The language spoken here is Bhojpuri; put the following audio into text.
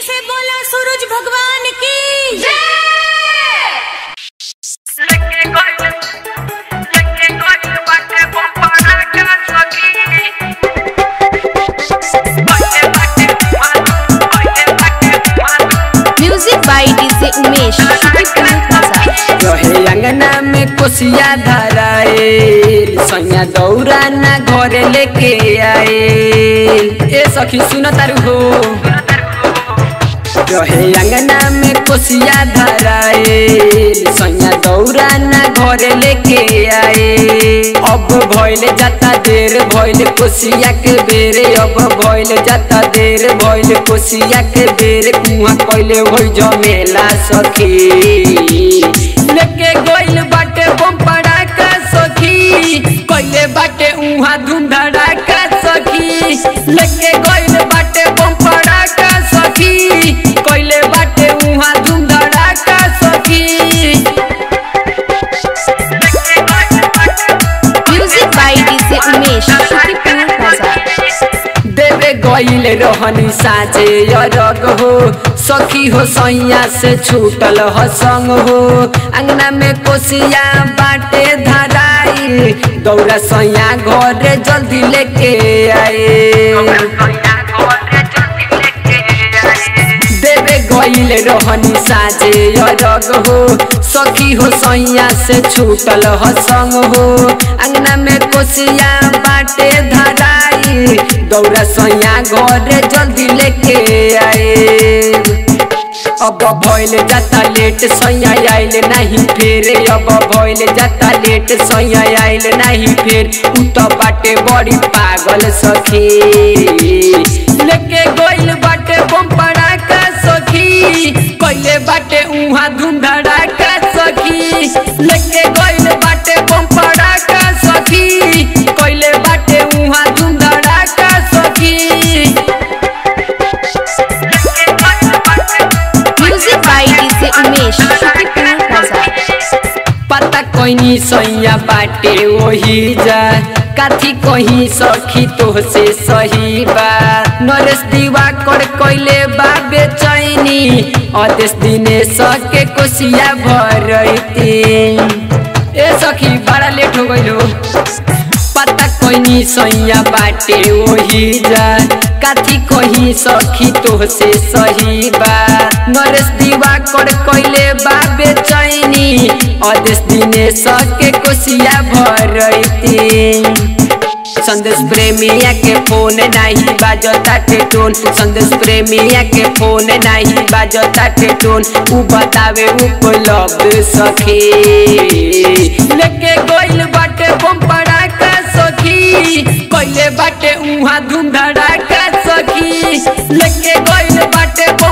से बोला सूरज भगवान की जय। Music by DJ Umesh. रहे अंगना में कोसिया धराए सैया दौरा ना घरे लेके आए। ए सखी सुन तारू हो। रहे अंगना में कोसिया धराए सैया दौरा ना घरे लेके आए। अब भइल जाता देर भइल कोसिया के बेरे। अब भइल जाता देर भइल कोसिया के बेरे। कुआं कइले होई जमेला सखी। लेके गइल बाटे बम पड़ाका सखी। कइले बाटे उहाँ धूम धड़ाका सखी। लेके गइल बाटे बम पड़ाका सखी। कइले बाटे उहाँ धूम धड़ाका सखी। Music by DJ Umesh. देवे गइल रहनी साँझे अरग हो सखी हो सैया से छूटल ह संग हो। अंगना में कोसिया बाटे धराई दौरा सैया घरे जल्दी लेके आए। देवे गइल रहनी साँझे अरग हो सखी हो सैया से छूटल ह संग हो। अंगना में कोसिया बाटे धराई दौरा सैया घरे जल्दी लेके आए। अब भइल जाता लेट सैया आइल नहीं फेर। अब भइल जाता लेट सैया आइल नहीं फेर। उ तो बाटे बड़ी पागल सखी। लेके गइल बाटे बम पड़ाका सखी। कइले बाटे उहाँ धूम धड़ाका सखी। लेके गइल बाटे बम पड़ाका सखी। कइले बाटे उहाँ धूम धड़ाका सखी। Music by DJ Umesh. पता कोइनी सैया बाटे वही जा। काथी कहीं सखी तो से सही बा। नरेश दीवा कर कइले बा बेचैनी। आदेश दिने सके कोसिया भरती। ए सखी बड़ा लेट हो गइलो। पता कोइनी सैया बाटे वही जा। काथी कहीं सखी तो से सही बा। नरेश दीवा कर कइले बा बेचैनी। आदेश दिने सके कोसिया भरती। संदेश प्रेमिया के फोन नहीं बाजता टेटोन। संदेश प्रेमिया के फोन नहीं बाजता टेटोन। उ बतावे उपलब्ध सखी। लेके गइल बाटे बम पड़ाका सखी। कइले बाटे उहाँ धूम धड़ाका सखी। लेके गइल बाटे